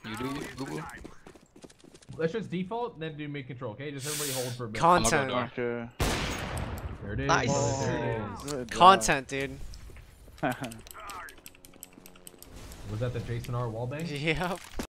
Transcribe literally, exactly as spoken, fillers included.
You do, Boo Boo? Let's just default, then do mid control, okay? Just everybody hold for a bit. Content. Okay. There it is. Nice. Oh, there it is. Good Content, dude. job. Was that the Jason R wallbang? Yep.